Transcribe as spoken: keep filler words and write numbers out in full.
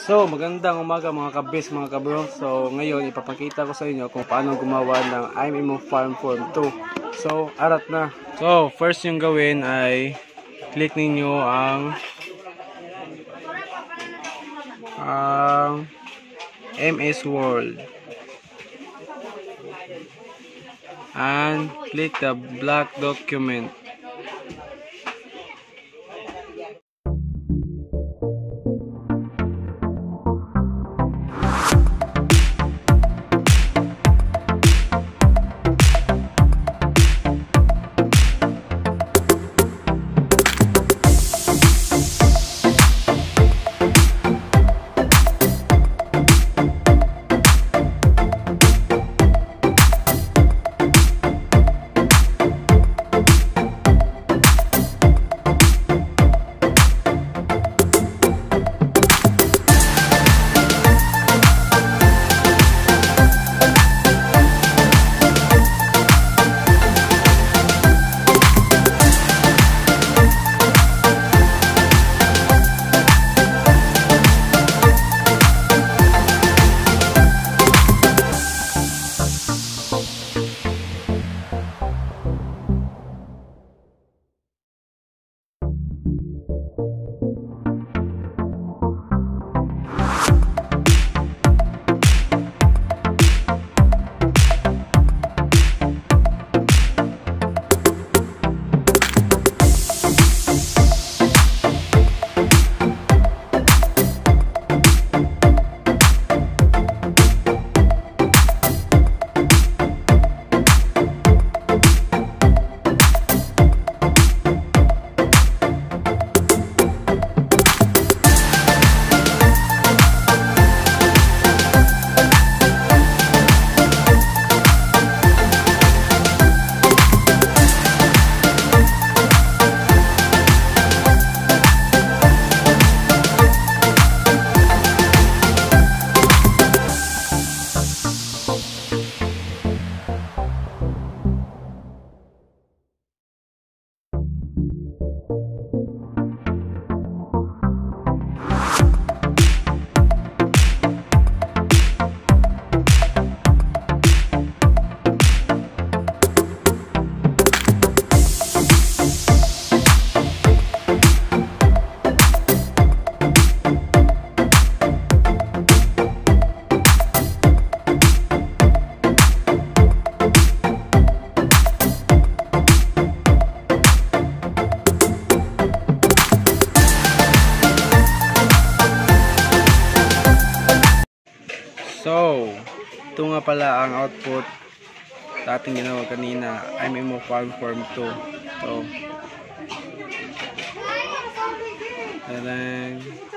So, magandang umaga mga kabis, mga kabro. So, ngayon ipapakita ko sa inyo kung paano gumawa ng I M O FAL FORM two. So, arat na. So, first yung gawin ay click ninyo ang ang M S World and click the black document. So, ito nga pala ang output sa ating ginawa kanina, I M O FAL FORM two. So, and then